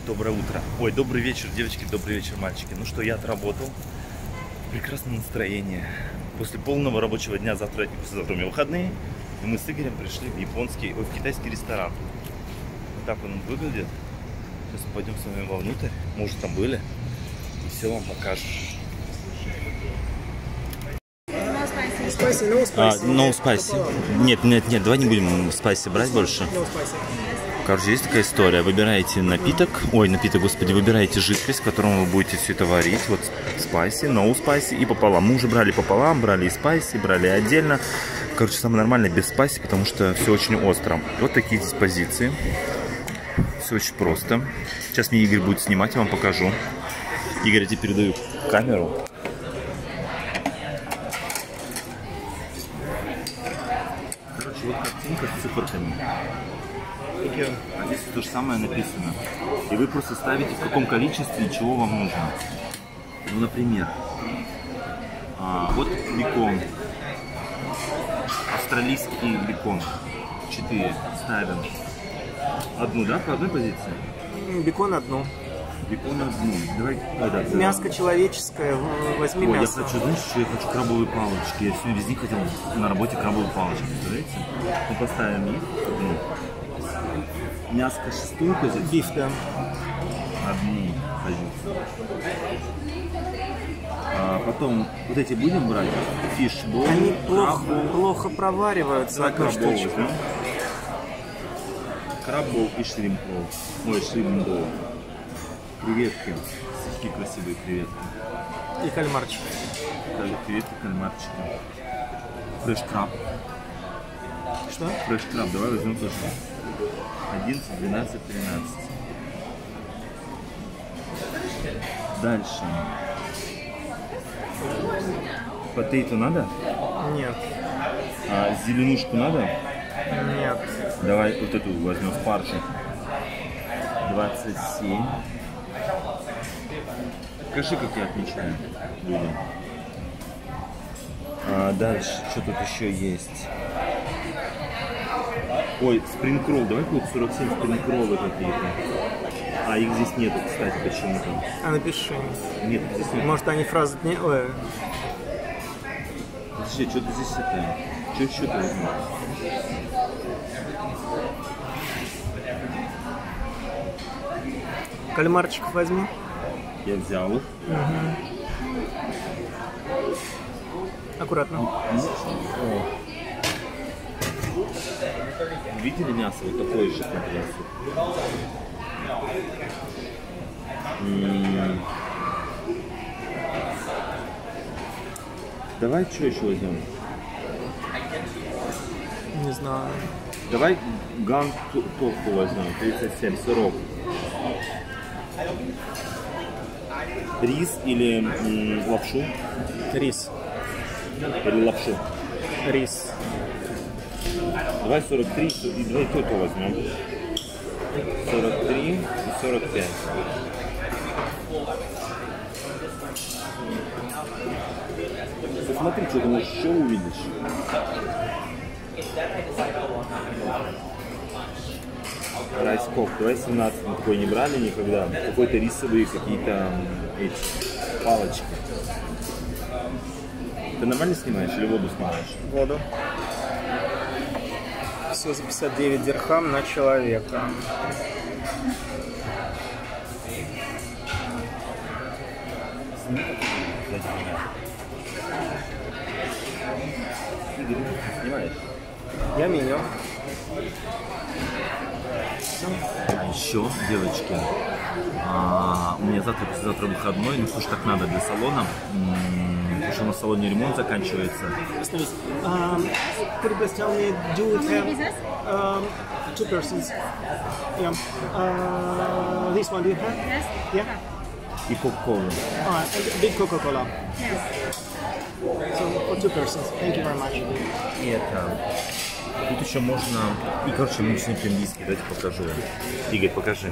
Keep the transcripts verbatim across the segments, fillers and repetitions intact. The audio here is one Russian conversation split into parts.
Доброе утро. Ой, добрый вечер, девочки, добрый вечер, мальчики. Ну что, я отработал. Прекрасное настроение. После полного рабочего дня, завтра, завтра у меня выходные, и мы с Игорем пришли в японский, ой, в китайский ресторан. Вот так он выглядит. Сейчас мы пойдем с вами вовнутрь. Мы уже там были. И все вам покажем. Spicy, no spicy. А, no spicy. Нет, нет, нет, давай не будем спайси брать больше. No spicy. Короче, есть такая история. Выбираете напиток, ой, напиток, господи, выбираете жидкость, в котором вы будете все это варить. Вот спайси, no spicy и пополам. Мы уже брали пополам, брали и спайси, брали отдельно. Короче, самое нормальное без спайси, потому что все очень остро. Вот такие здесь позиции. Все очень просто. Сейчас мне Игорь будет снимать, я вам покажу. Игорь, я тебе передаю камеру. Короче, вот картинка с циферками. А здесь то же самое написано. И вы просто ставите, в каком количестве и чего вам нужно. Ну, например, а, вот бекон. Австралийский бекон. четыре. Ставим. Одну, да? По одной позиции? Бекон одну. Бекон одну. Давай. Это, Мяско человеческое, возьми Ой, мясо. я хочу, знаешь, что я хочу крабовые палочки. Я сегодня везде хотел на работе крабовые палочки. Представляете? Мы поставим их. Одну. Мяско шестую позицию. Биф, да. Одну позицию. А потом вот эти будем брать? Фишбол. Они плохо, плохо провариваются. Одну штучку. Краббол и шримпбол. Ой, шримпбол. Креветки. Такие красивые креветки. И кальмарчик. Креветки, кальмарчики. Фреш краб. Что? Фреш краб. Давай возьмем тоже. одиннадцать, двенадцать, тринадцать. Дальше. Потейто надо? Нет. А зеленушку надо? Нет. Давай вот эту возьмем в парше. двадцать семь. Покажи, как я отмечаю. Люди. А дальше, что тут еще есть? Ой, спринг-ролл. Давай будет сорок семь спринг-роллы какие-то. А их здесь нету, кстати, почему-то. А напиши. Нет, здесь нет. Может, они фразы не... Ой. Подожди, что-то здесь это... Что еще-то возьму? Кальмарчиков возьми. Я взял их. Угу. Аккуратно. О. Видели мясо? Вот такое же, смотрите. М-м-м. Давай что еще возьмем? Не знаю. Давай ган тофу возьмем, тридцать семь, сырок. Рис или м, лапшу? Рис. Или лапшу? Рис. Давай сорок три и давай то-то возьмем. сорок три и сорок пять. Посмотри, что ты можешь еще увидишь. Райскок. Давай семнадцать. Мы такой не брали никогда. Какой-то рисовые какие-то эти палочки. Ты нормально снимаешь или воду снимаешь? Воду. Все за пятьдесят девять дирхам на человека. Снимаешь? Я меню. А еще, девочки, а, у меня завтра, послезавтра выходной, ну слушай, так надо для салона, потому что у нас в салоне ремонт заканчивается. Остановись. Um, could you please tell me, do it have um, two persons? Yeah. Uh, this one do you have? Yes. Yeah. И кока-колу. Ah, a big Coca-Cola. Yes. So for two persons. Thank you very much. И это... Тут еще можно... И, короче, мы сегодня по-английски, давайте покажу. Игорь, покажи.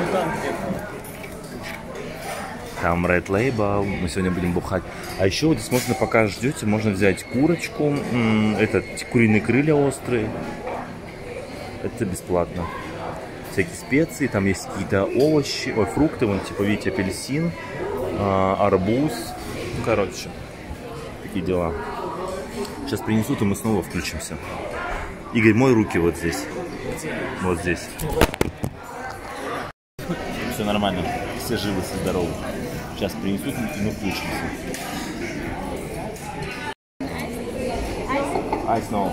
Там Red Label, мы сегодня будем бухать. А еще вот здесь можно, пока ждете, можно взять курочку, этот, куриные крылья острые. Это бесплатно. всякие специи, там есть какие-то овощи, ой, фрукты, вон, типа, видите, апельсин, а, арбуз, ну, короче, такие дела. Сейчас принесут, и мы снова включимся. Игорь, мой руки вот здесь, вот здесь. Все нормально, все живы, все здоровы. Сейчас принесут, и мы включимся. Айс, no.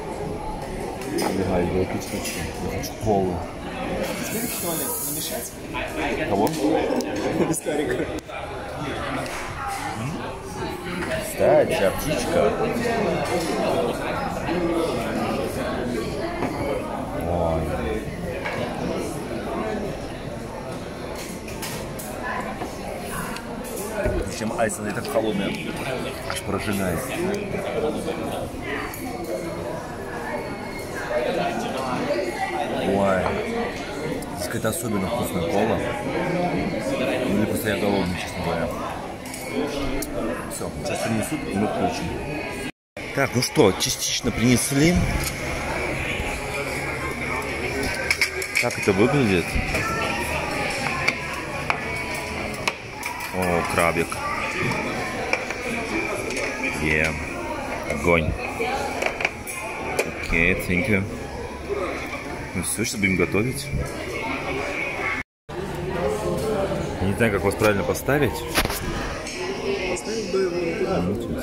Я пить хочу. Я хочу колу. Туалет, не мешать. Кого? Без карика. Кстати, а птичка. Ой. Причем айс, она и так холодная, аж прожигает. Ой, здесь какая-то особенно вкусная кола. Или просто я голодный, честно говоря. Все, сейчас принесут, и мы включим. Так, ну что, частично принесли. Как это выглядит? О, крабик. Yeah. Огонь. Окей, okay, thank you. Ну все, что будем готовить. Я не знаю, как вас правильно поставить. Поставить бы его туда.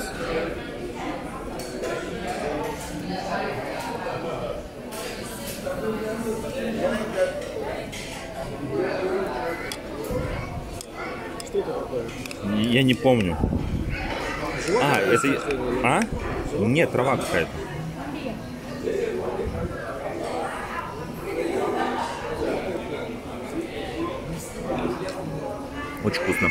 Что это такое? Я не помню. Животное? А, это... А? Нет, трава какая-то. Очень вкусно.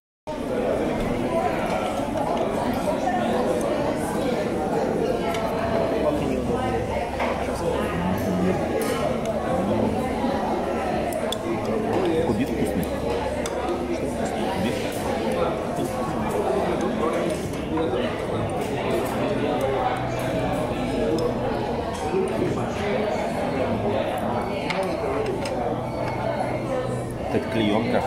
Кубик вкусный. Кубик. Это клеенка.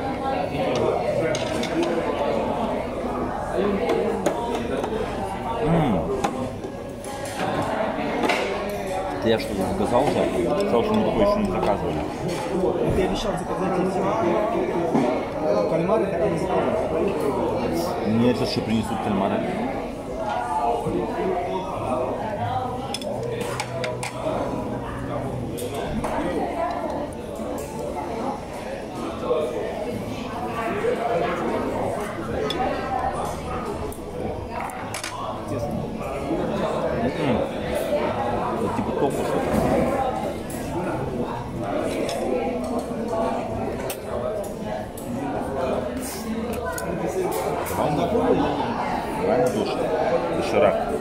Это я что-то заказал уже? Сказал, что мы такое еще не заказывали. Ты обещал заказать эти кальмары, так и не заказал. Мне сейчас еще принесут кальмары. Это типа тофу что-то. Реально душно. Доширак.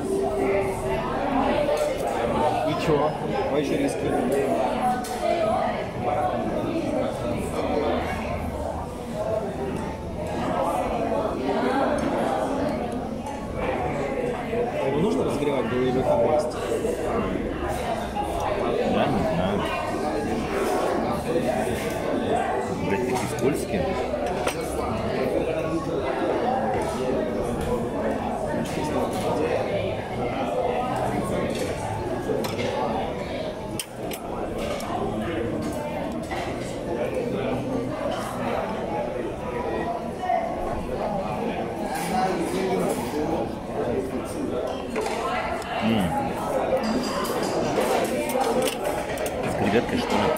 И чё? Давай еще риски. Его нужно разогревать было или так есть? Я не знаю. Блять, такие скользкие. М. С креветкой, что ли?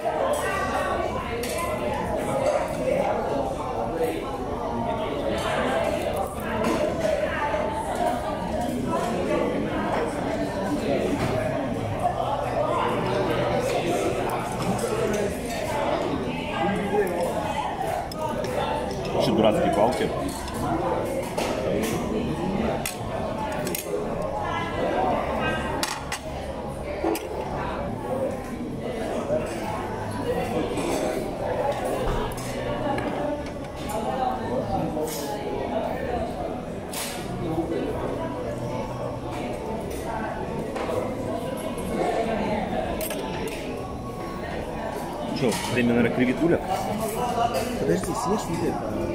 Вообще дурацкие палки. Что, время, наверное, креветуля? Подожди, съешь филе.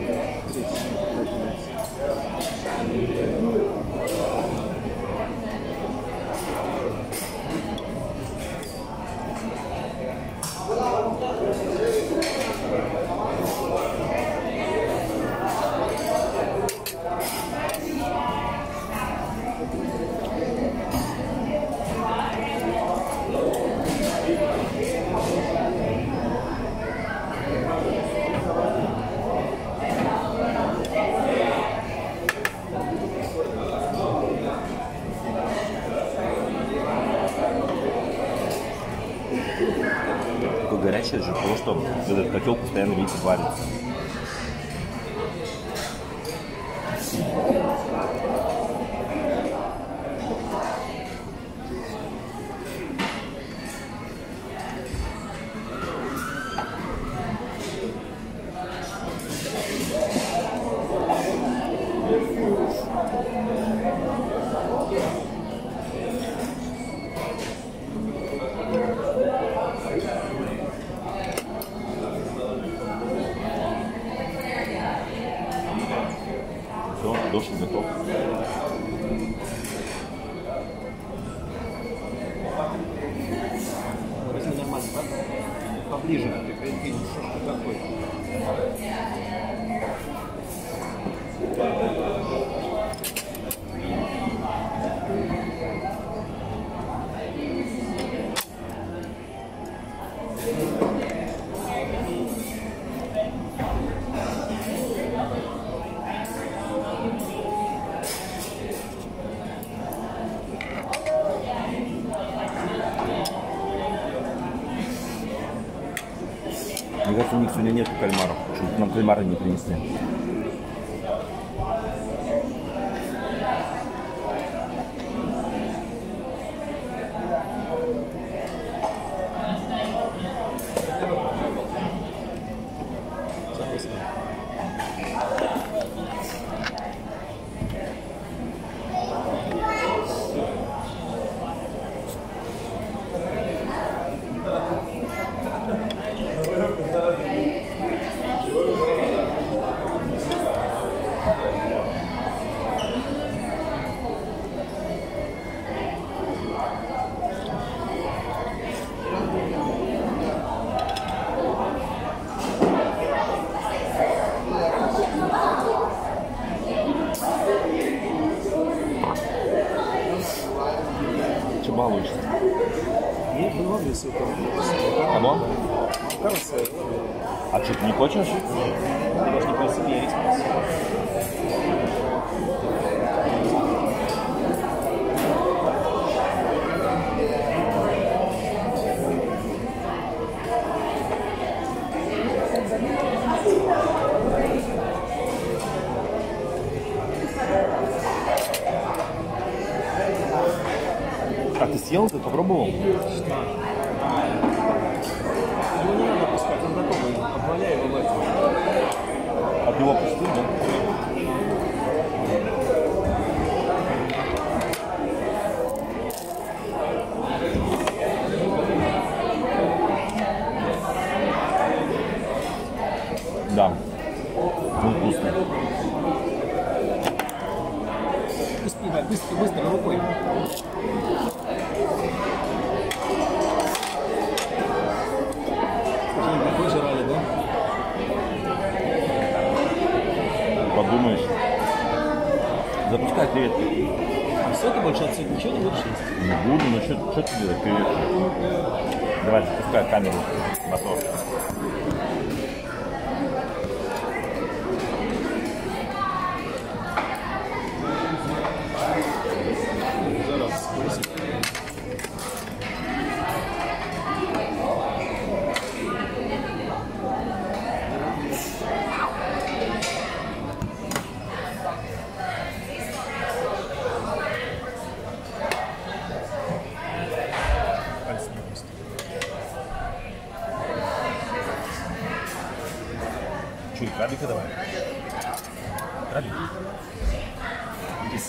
Горячее же, потому что этот котел постоянно, видите, варится. Дошик готов. Возьми нормально, поближе, ты видишь, что такое. Мне кажется, у них сегодня нету кальмаров. Почему-то нам кальмары не принесли. Балуешься. Нет, было весело. Кого? Кажется, А что, ты не хочешь? я даже не по себе рис. А ты съел, ты попробовал? Его не надо пускать, он готовый. Обваляй его в этом. От него пустил, да? Да. Он вкусный. Быстро, быстро, быстро, рукой. Какой жрали, да? Подумаешь. Запускай креветки. А все, ты больше отсюда ничего не будешь есть? Не буду, но что ты делаешь? Креветки. Давай, запускай камеру. Мотор. Чуть, крабика давай. Крабик. Рис.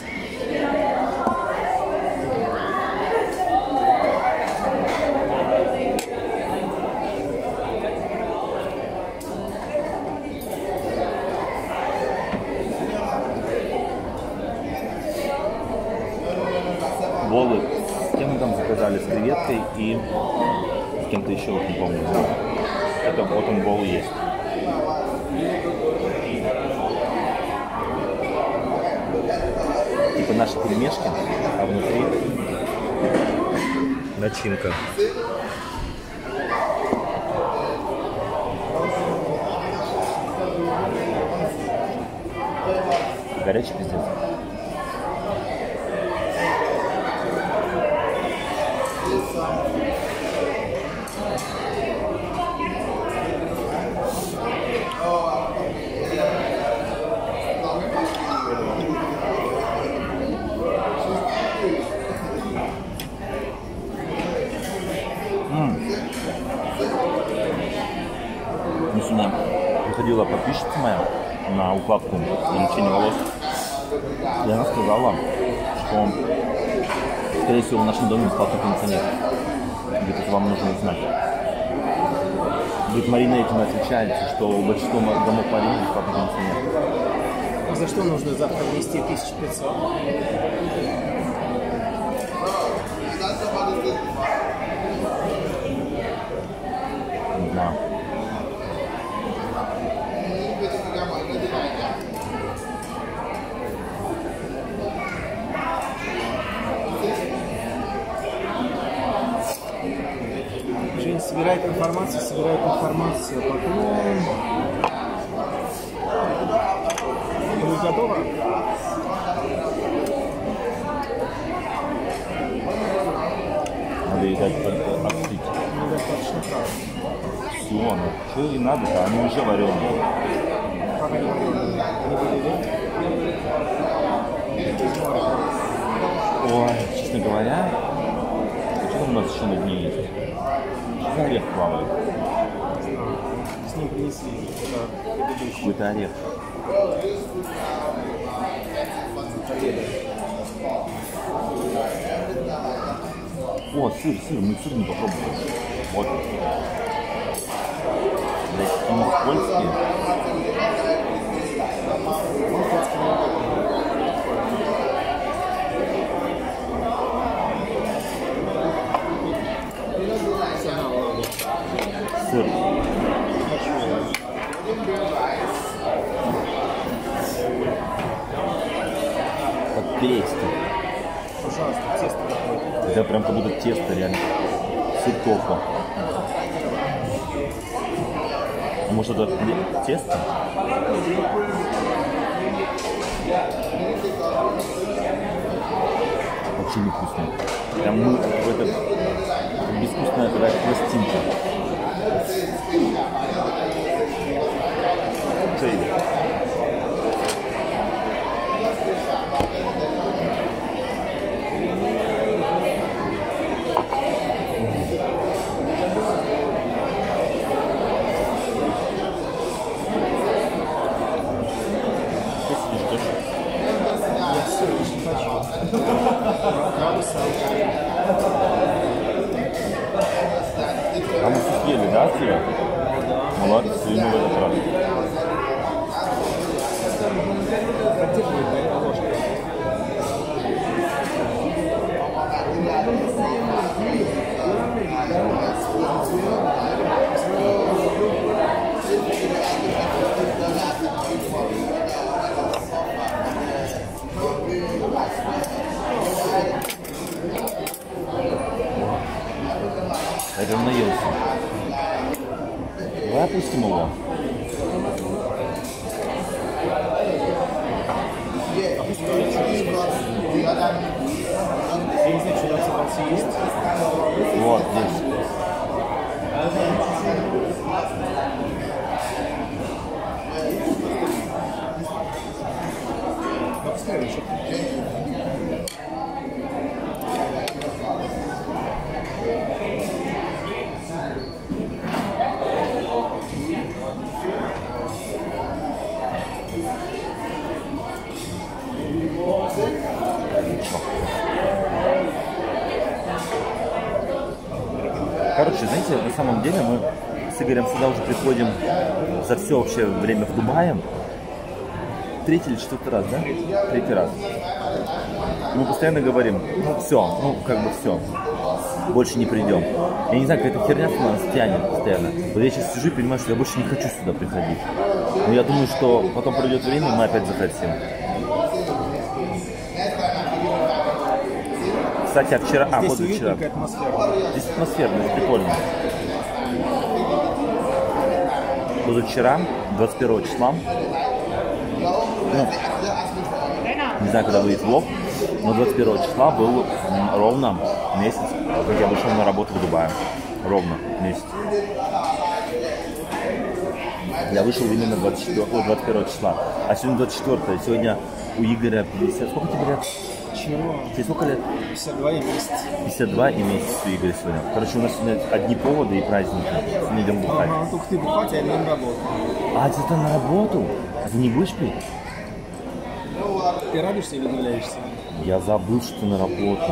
брали с креветкой и с кем-то еще, вот не помню. Это вот он бол есть. Типа наши пельмешки, а внутри начинка. Горячий пиздец. Сегодня приходила подписчица моя на укладку, на лечение волос, и она сказала, что, скорее всего, в нашем доме бесплатный кондиционер. Говорит, это вам нужно узнать. Говорит, Марина этим отличается, что у большинства домов Марины бесплатный кондиционер. А за что нужно завтра внести тысячу пятьсот? Не знаю. Жень собирает информацию, собирает информацию, а потом... Будет готово? Надо ей дать только остыть. Недостаточно прав. Все, ну что ей надо-то, они уже вареные. Как они вареные? Они были, да? Ой, честно говоря, что там у нас еще на дне есть? Орех плавает. С ним принесли Какой-то орех. О, сыр, сыр, мы сыр не попробовали. Вот. Блять, какие скользкие. Сыр. Как тесто. Пожалуйста, тесто какое-то. Это прям как будто тесто, реально. Сыр тофу. А может это тесто? Вообще невкусно. Прям ну, это безвкусная такая пластинка. Что это? А мы все съели, да, сыр? Молодцы, ну в этот раз. Это он наелся. Давай опустим его. Я не знаю, что я собрался есть. Вот здесь. Короче, знаете, на самом деле мы с Игорем сюда уже приходим за все вообще время в Дубае. Третий или четвертый раз, да? Третий раз. И мы постоянно говорим, ну все, ну как бы все. больше не придем. Я не знаю, какая-то херня нас тянет постоянно. Вот я сейчас сижу и понимаю, что я больше не хочу сюда приходить. Но я думаю, что потом пройдет время, и мы опять захотим. Кстати, а вчера... А, вот вчера. Здесь атмосферно, здесь прикольно. Позавчера, двадцать первого числа, ну, не знаю, когда выйдет влог, но двадцать первого числа был ровно месяц, как я вышел на работу в Дубае. Ровно месяц. Я вышел именно двадцать четвёртого, двадцать первого числа. А сегодня двадцать четвёртое. Сегодня у Игоря пятьдесят. Сколько тебе лет? Чего? Тебе сколько лет? пятьдесят два и месяц. пятьдесят два и месяц у Игоря сегодня. Короче, у нас сегодня одни поводы и праздники. Сегодня идем бухать. Ага, только ты бухать, а я на работу. А, ты на работу? А ты не будешь пить? Ты радуешься или удивляешься? Я забыл, что ты на работу.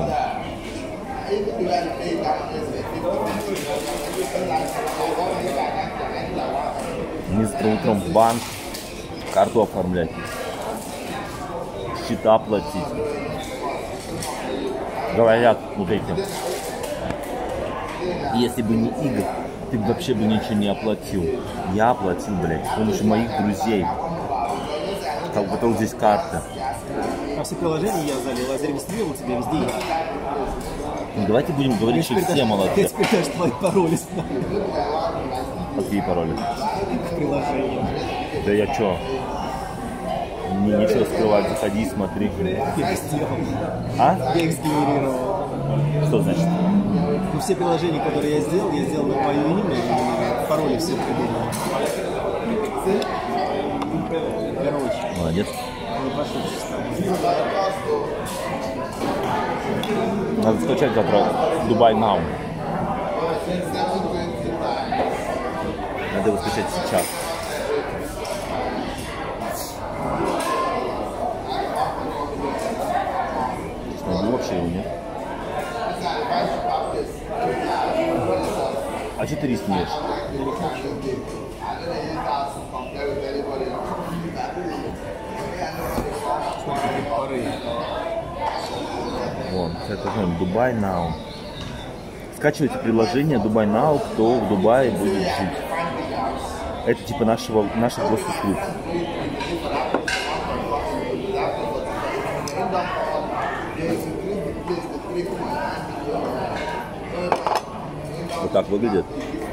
Мне завтра утром в банк карту оформлять, счета платить. Говорят вот эти. Если бы не Игорь, ты бы вообще бы ничего не оплатил. Я оплатил, блядь, с помощью моих друзей. Как будто вот здесь карта. А все приложения я залил, я зарегистрировал тебя везде. Ну, давайте будем говорить, что все молодцы. Я теперь даже твои пароли знаю. Какие пароли? В приложении. Да я чё? Не, ничего скрывать, заходи, смотри. Я их сделал. А? Я их сгенерировал. Что значит? Ну, все приложения, которые я сделал, я сделал на мое имя, и пароли все придумал. Короче. Молодец. Не пошел Надо скачать завтра Dubai Now. Надо его скачать сейчас. Найду вообще его, нет? А что ты рис не ешь? Вон, это Dubai Now. Скачивайте приложение Dubai Now, кто в Дубае будет жить. Это типа нашего, наших госуслуг. Вот так выглядит.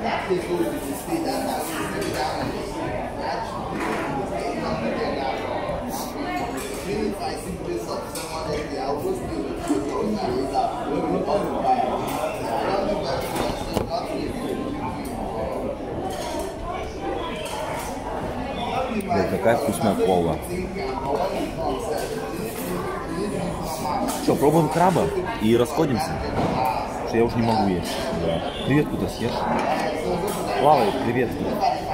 Блин, какая вкусная кола. Что, пробуем краба и расходимся? Потому что я уже не могу есть. Да. Креветку-то съешь. Плавает креветки.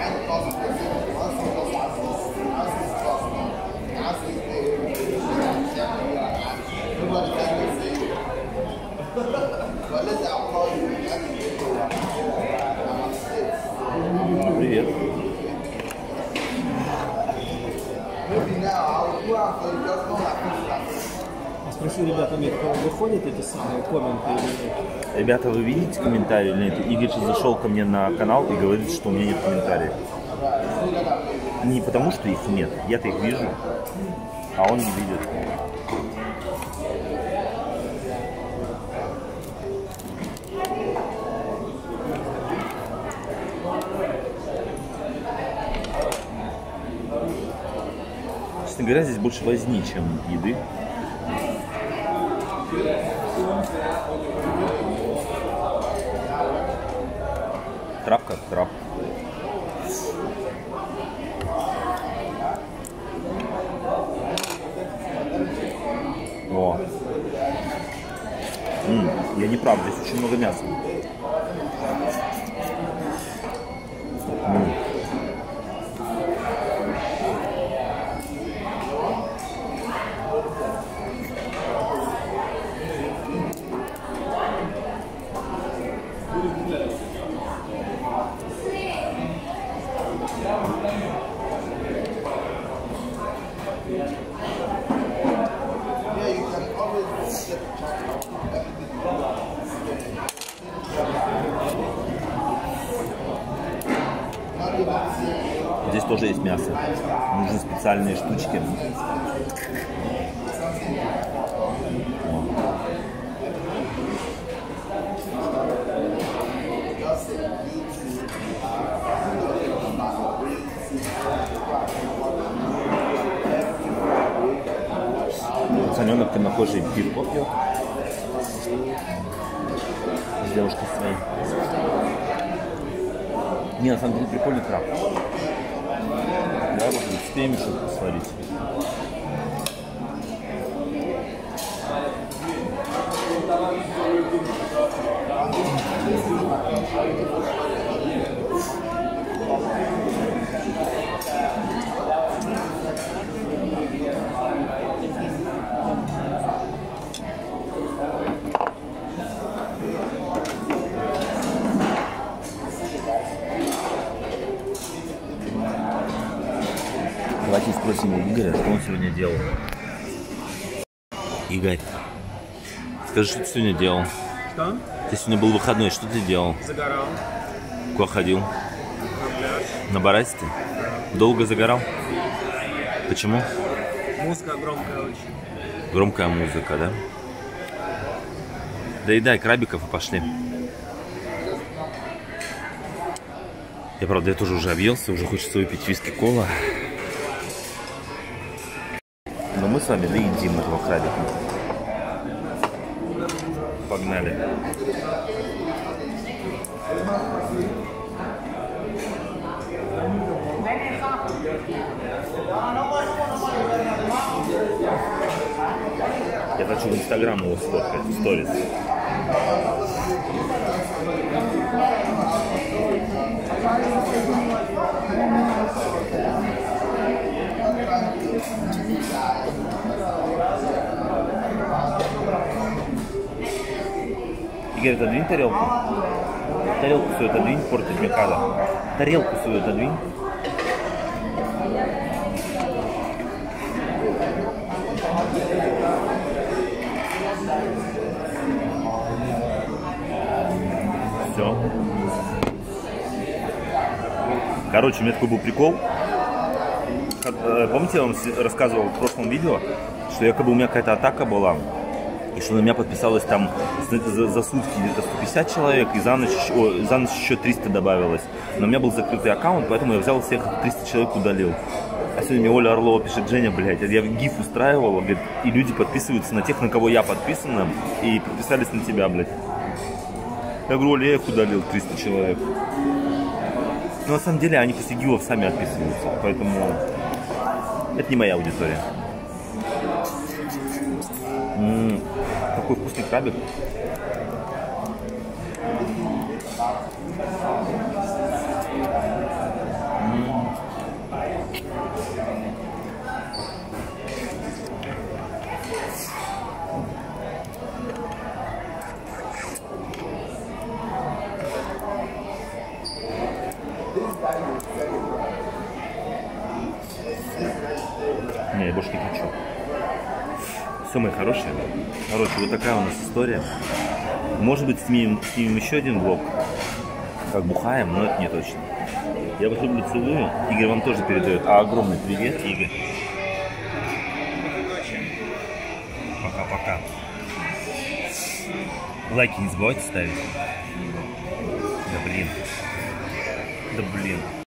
Привет. Спроси ребята, мне выходят эти самые комменты или нет? Ребята, вы видите комментарии или нет? Игорь сейчас зашел ко мне на канал и говорит, что у меня нет комментариев. Не потому, что их нет. Я-то их вижу, а он не видит. Честно говоря, здесь больше возни, чем еды. Трап как трап. О. М-м, я не прав, здесь очень много мяса. М-м. Здесь тоже есть мясо. Нужны специальные штучки. Пацаненок темнокожий пивко пьет. С девушкой своей. Не, на самом деле прикольный краб. Да, вот успеем еще сварить. Давайте спросим у Игоря, что он сегодня делал. Игорь, скажи, что ты сегодня делал? Что? Ты сегодня был выходной, что ты делал? Загорал. Куда ходил? На пляж. На Барасте? Долго загорал? Почему? Музыка громкая очень. Громкая музыка, да? Доедай крабиков и пошли. Я, правда, я тоже уже объелся, уже хочется выпить виски-кола. Но мы с вами доедим этого крабика. Погнали. Я хочу в Инстаграм его сфоткать, в сторис. Игорь, отодвинь тарелку. Тарелку свою отодвинь, портить мне кадр. Тарелку свою отодвинь. Все. Короче, у меня такой был прикол. Помните, я вам рассказывал в прошлом видео, что якобы у меня какая-то атака была, и что на меня подписалось там за, за сутки где-то сто пятьдесят человек, и за ночь, о, за ночь еще триста добавилось. Но у меня был закрытый аккаунт, поэтому я взял всех триста человек, удалил. А сегодня мне Оля Орлова пишет: Женя, блядь, я гиф устраивала, говорит, и люди подписываются на тех, на кого я подписана, и подписались на тебя, блядь. Я говорю: Оля, я их удалил, триста человек. Но на самом деле они после гифов сами отписываются, поэтому это не моя аудитория. М-м, такой вкусный крабик. М-м. Не, я больше не хочу. Все, мои хорошие. Короче, вот такая у нас история. Может быть, снимем, снимем еще один влог, как бухаем, но это не точно. Я вас люблю, целую. Игорь вам тоже передает огромный привет, Игорь. Пока-пока. Лайки не забывайте ставить. Да блин. Да блин.